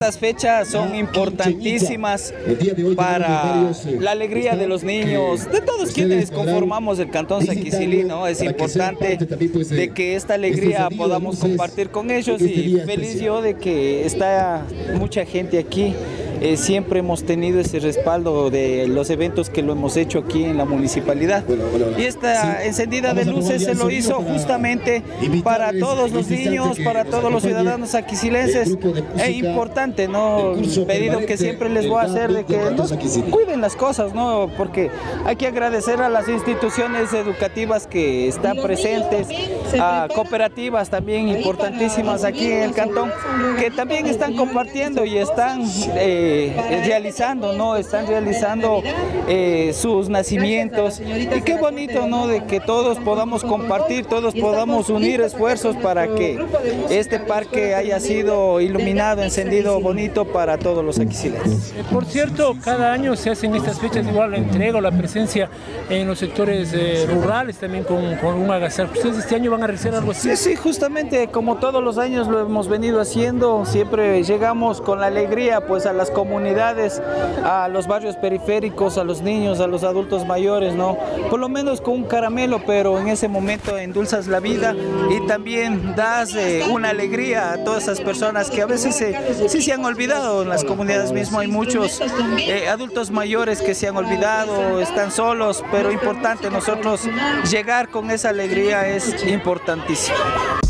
Estas fechas son importantísimas para la alegría de los niños, de todos quienes conformamos el Cantón Saquicilí, ¿no? Es importante de que esta alegría podamos compartir con ellos y feliz yo de que está mucha gente aquí. Siempre hemos tenido ese respaldo de los eventos que lo hemos hecho aquí en la municipalidad. Y esta encendida de luces se lo hizo justamente para todos los niños, para todos los ciudadanos saquicilenses. Es importante, ¿no? Un pedido que siempre les voy a hacer de que nos cuiden las cosas, ¿no? Porque hay que agradecer a las instituciones educativas que están presentes, a cooperativas también importantísimas aquí en el cantón, que también están compartiendo y están realizando, ¿no? Están realizando sus nacimientos. Y qué bonito, ¿no? De que todos podamos compartir, todos podamos unir esfuerzos para que este parque haya sido iluminado, encendido, bonito para todos los saquicilenses. Por cierto, cada año se hacen estas fechas igual la entrega o la presencia en los sectores rurales también con un agasajo. ¿Ustedes este año van a realizar algo así? Sí, justamente como todos los años lo hemos venido haciendo, siempre llegamos con la alegría pues a las comunidades, a los barrios periféricos, a los niños, a los adultos mayores, ¿no? Por lo menos con un caramelo, pero en ese momento endulzas la vida y también das una alegría a todas esas personas que a veces sí se han olvidado. En las comunidades mismo hay muchos adultos mayores que se han olvidado, están solos, pero importante nosotros llegar con esa alegría es importantísimo.